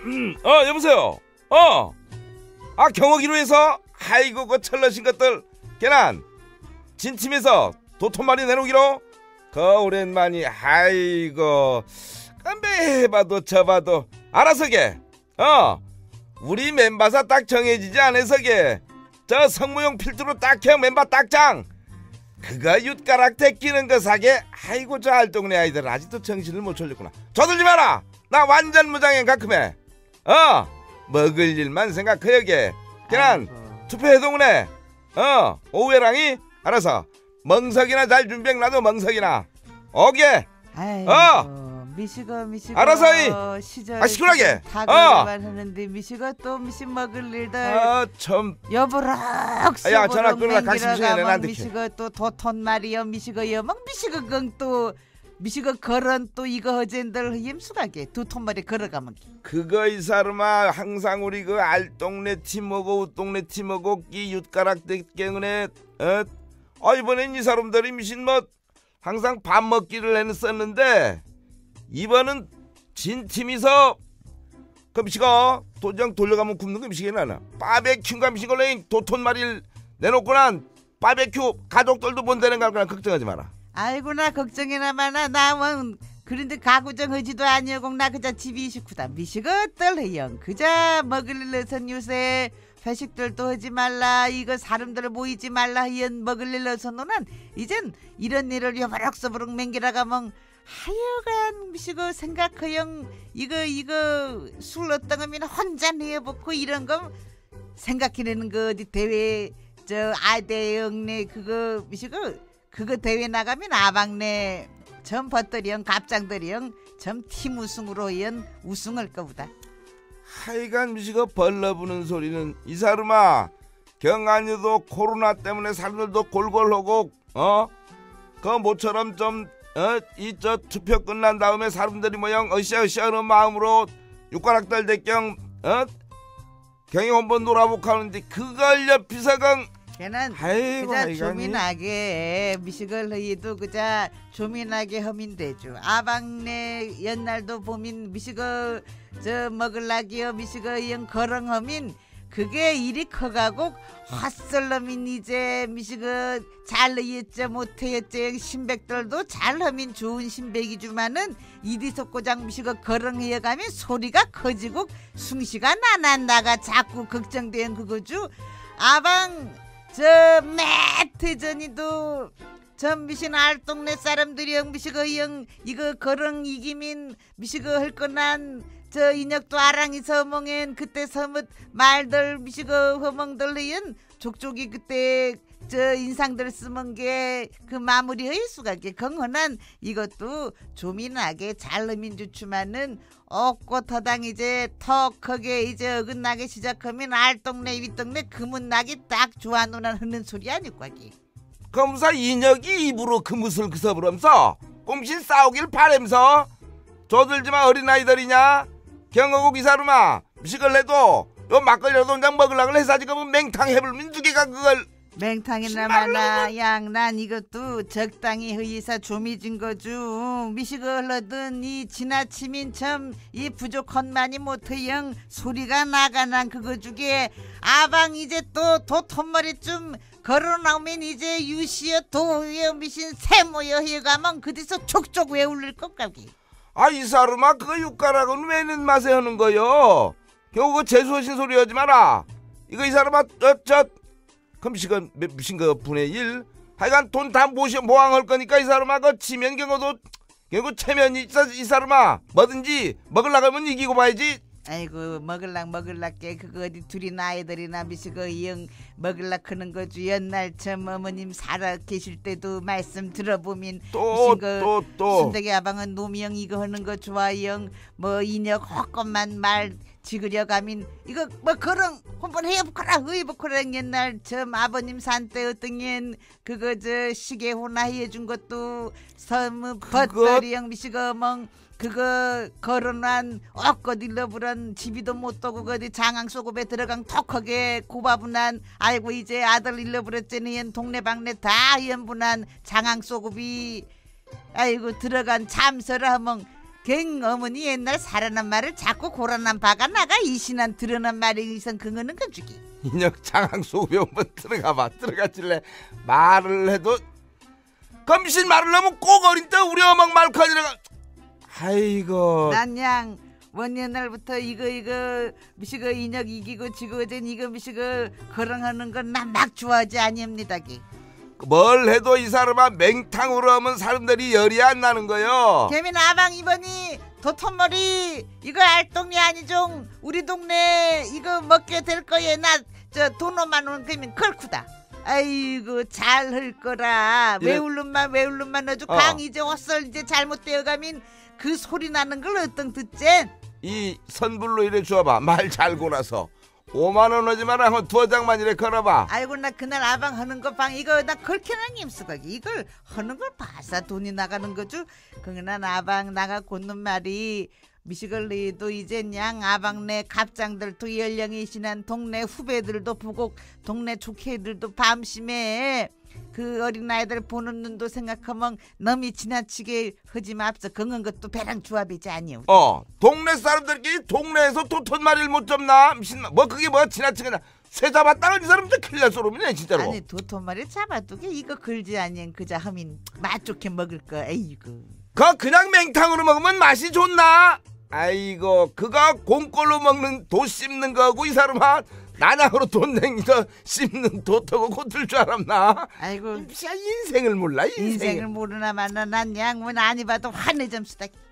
여보세요. 경호기로 해서 아이고 그 철러신 것들 걔난 진팀에서 도토마리 내놓기로 그 오랜만이 아이고 건배 해봐도 저봐도 알아서게 우리 멤버사 딱 정해지지 않아서게 저 성무용 필두로 딱형 멤버 딱장 그거 윷가락 데끼는 거 사게. 아이고 저 알동네 아이들 아직도 정신을 못 차렸구나. 저들지 마라. 나 완전 무장행 가끔해. 먹을 일만 생각하여게. 걔는 투표해동네 오후에랑이 알아서 멍석이나 잘 준비해 놔도 멍석이나 오게. 미시거 알아서 시절 시원하게 다가만 하는데 미시거 또 미시 먹을 일들 참 여보락 야 전화 끊어라. 강심 시간에 난 미시거 또 도톤 말이여 미시거여 막 미시거 또 미시거 걸은 또 이거 허젠들 힘수가게 두 톤말이 걸어가면 그거 이 사람아 항상 우리 그 알동네 팀하고 웃동네 팀하고 이 윷가락 땡땡은에 이번엔 이 사람들이 미신 뭐 항상 밥 먹기를 했었는데 이번은 진 팀이서 그 미시가 도장 돌려가면 굽는 거 미시게 나나 바베큐가 미시고 레인 도톤말이를 내놓고 난 바베큐 가족들도 못 되는 걸 그냥 걱정하지 마라. 아이고 나 걱정이나 마나 나원 그런데 가구정 허지도 아니고 나 그저 집이 식구다 미시것들 해영 그저 먹을 일러선 요새 회식들도 하지 말라 이거 사람들 모이지 말라 이연 먹을 일러선 너는 이젠 이런 일을 여바락서부룩 맹기라가면 하여간 미시고 생각해영 이거 술 어떤거면 혼자 내어놓고 이런 거 생각해내는 거 어디 대회 저 아대영네 그거 미시고 그거 대회 나가면 아방네 전 버터리형 갑장들이형 전 팀 우승으로 연 우승할 거보다. 하여간 미시가 벌러부는 소리는 이 사람아 경안이도 코로나 때문에 사람들도 골골하고 그 모처럼 좀 이 저 투표 끝난 다음에 사람들이 모양 으쌰으쌰 하는 마음으로 육가락들 대경 경영 한번 놀아보고 하는데 그걸 옆이서건 걔는 그자 조민하게 미식을 허이도 그자 조민하게 허민 되죠. 아방네 옛날도 보민 미식을 저 먹을라기요 미식을 영 거렁 허민 그게 일이 커가고 헛설러민 이제 미식을 잘 허이었죠 못했죠 신백들도 잘 허민 좋은 신백이지만은 이리 속고장 미식을 거렁 허여가면 소리가 커지고 숭시가 나난다가 자꾸 걱정된 그거죠. 아방 저 매트전이도 전 미신 알동네 사람들이 영 미시거 영 이거 거렁 이기민 미시거 할 거난 저 인혁도 아랑이서 허멍엔 그때 서뭇 말들 미시거 허멍들리연 족족이 그때 저 인상들 쓰면 게 그 마무리 허일 수가 게 건헌한 이것도 조민하게 잘 허민 주추만은 없고 더당 이제 턱 크게 이제 어긋나게 시작하면 알동네 윗동네 금은나기 딱 좋아 누나 흐는 소리 아니과기. 검사 인혁이 입으로 그무술 그서부러면서 꽁신 싸우길 바램서 저들지마 어린아이들이냐 경호국 이사루마 미식을 내도 요 막걸리라도 그냥 먹으려고 해서 지금 맹탕 해불면 누개가 그걸 맹탕이나 마나 양난 이것도 적당히 허이사 조미진 거죠. 미식을 흘러든 이 지나치민 참 이 부족한만이 못해영 소리가 나가난 그거 주게 아방 이제 또 도톤머리 좀 걸어나오면 이제 유시여 도여 미신 세모여 해가면 그디서 족족 왜 울릴 것 같기. 이 사람아 그거 육가락은 왜 있는 맛에 하는 거요. 겨우 그 재수하신 소리 하지 마라. 이거 이 사람아 그럼 시간 무슨 거 분의 1 하여간 돈 다 모항할 거니까 이 사람아 그 치면 경우도 결국 체면이 있어 이 사람아 뭐든지 먹으려면 이기고 봐야지. 아이고 먹을락게 그거 어디 둘이 아이들이나 미시고 이형 먹을락 하는 거죠. 옛날 참 어머님 살아 계실 때도 말씀 들어보면 또 순덕이 아방은 노미형 이거 하는 거 좋아형 뭐 인혁 헛것만 말 지그려 가민 이거 뭐 그런 한번 해보거라 의보거라 옛날 참 아버님 산 때 어떤 년 그거 저 시계 호나 해준 것도 섬 버터리 형 미시고 멍 그거 걸어난 엇껏 일러부란 집이도 못 떠고 어디 장항 소급에 들어간 톡하게 고바분한 아이고 이제 아들 일러부랬더니 동네방네 다 연분한 장항 소급이 아이고 들어간 참설을 하면 갱 어머니 옛날 살아난 말을 자꾸 고라난 바가 나가 이신한 드러난 말이 이선 그거는 그 주기. 인혁 장항 속에 한번 들어가봐. 들어갔길래 말을 해도 검신 말을 하면 꼭 어린 때 우리 어멍 말까지라가. 아이고. 난양 원년날부터 이거 미시거 인혁 이기고 지고된 이거 미시거 거렁하는 건 난 막 좋아하지 아니옵니다기. 뭘 해도 이 사람아 맹탕으로 하면 사람들이 열이 안 나는 거요. 개민 아방 이번이 도톤머리 이거 알동이 아니종 우리 동네 이거 먹게 될 거에 나 저 돈 5만 원 그러면 걸크다. 아이고 잘 할 거라. 예. 외울름만 넣어줘. 강 이제 헛설 이제 잘못되어 가면 그 소리 나는 걸 어떤 듣젠. 이 선불로 이래 주어봐. 말 잘 골아서 5만 원 오지 마라. 한번 2장만 이래 걸어봐. 아이고 나 그날 아방 하는 거 방 이거 나 그렇게는 임수가기 이걸 하는 걸 봐서 돈이 나가는 거죠. 그날 아방 나가 걷는 말이 미시걸리도 이제 양 아방네 갑장들도 연령이 지난 동네 후배들도 보고 동네 좋게들도 밤심에 그 어린아이들 보는 눈도 생각하면 너무 지나치게 하지 맙소. 그런 것도 배랑 조합이지 아니오. 동네 사람들끼리 동네에서 도톤마리를 못 잡나? 뭐 그게 뭐 지나치게 쇠 잡았다는 이 사람들 큰일 날 소름이네 진짜로. 아니 도톤마리 잡아두게 이거 걸지 아니엔 그자 하민 맛 좋게 먹을 거. 에이구 그냥 맹탕으로 먹으면 맛이 좋나? 아이고 그거 공꼴로 먹는 도 씹는 거고 이 사람아 난양으로 돈 댕기서 씹는 도토고 고틀 줄 알았나? 아이고 인생을 몰라 인생을 모르나 마나 난 양문 아니 봐도 화내 점수다.